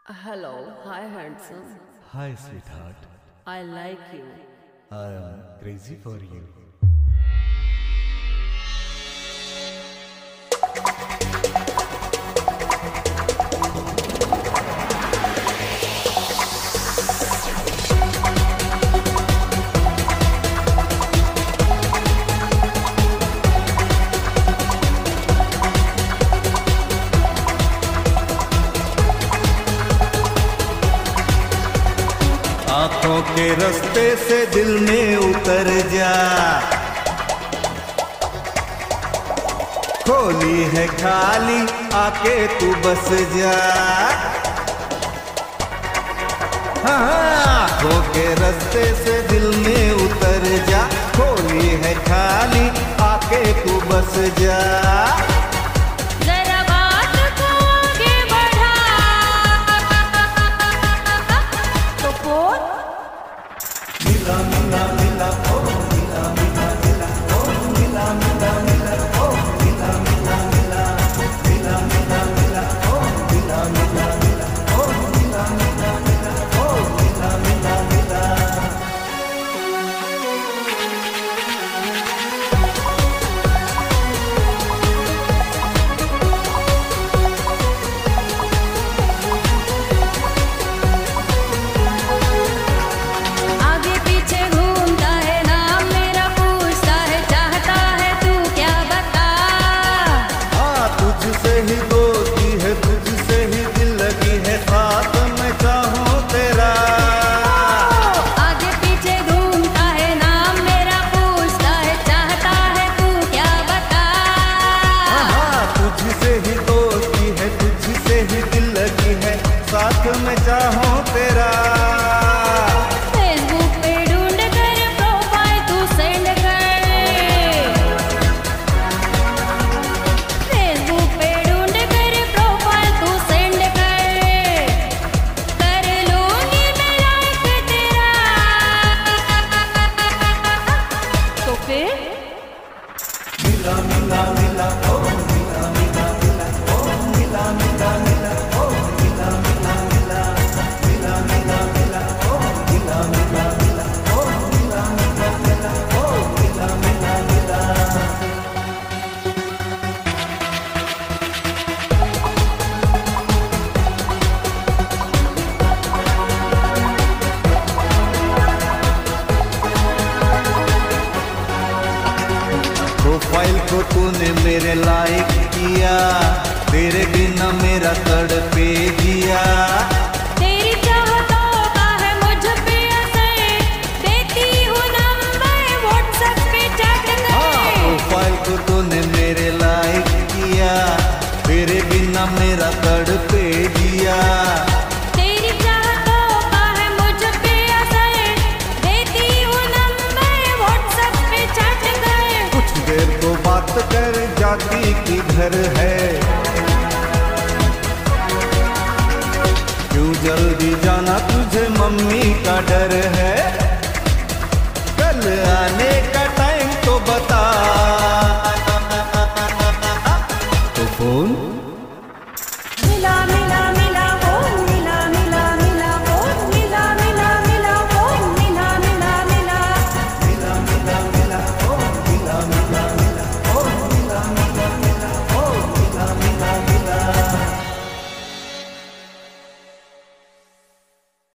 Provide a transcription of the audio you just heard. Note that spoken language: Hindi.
Hello, hi handsome. Hi, sweetheart. I like you. I am crazy for you. आँखों के रास्ते से दिल में उतर जा, खोली है खाली आके तू बस जा। हाँ, आँखों के रास्ते से दिल में उतर जा, खोली है खाली आके तू बस जा। मिला मिला मिला ओ मिला मिला मिला ओ मिला मिला मिला ओ मिला मिला मिला मिला मिला मिला ओ मिला मिला मिला ओ मिला मिला मिला ओ मिला मिला मिला। मैं चाहूं तेरा फेसबुक पे ढूंढ कर प्रोफाइल तू सेंड कर, फेसबुक पे ढूंढ कर प्रोफाइल तू सेंड कर लूंगी मैं लाइक तेरा। तो फिर मिला मिला मिला ओ मिला मिला मिला ओ मिला मिला मिला ओ मिला मिला मिला मिला मिला मिला ओ मिला मिला मिला ओ मिला मिला मिला ओ मिला मिला मिला। प्रोफाइल को तूने मेरे लाइक किया, तेरे बिना मेरा तड़पे जिया। तेरी चाहतों का है मुझ पे असर, देती हूँ नंबर व्हाट्सएप पे चैट कर। प्रोफाइल को तूने मेरे लाइक किया, तेरे बिना मेरा तड़पे जिया। तेरी चाहतों का है मुझ पे असर, देती हूँ नंबर व्हाट्सएप पे चैट कर। कुछ देर तो बात कर, जाती किधर है, क्यों जल्दी जाना, तुझे मम्मी का डर है।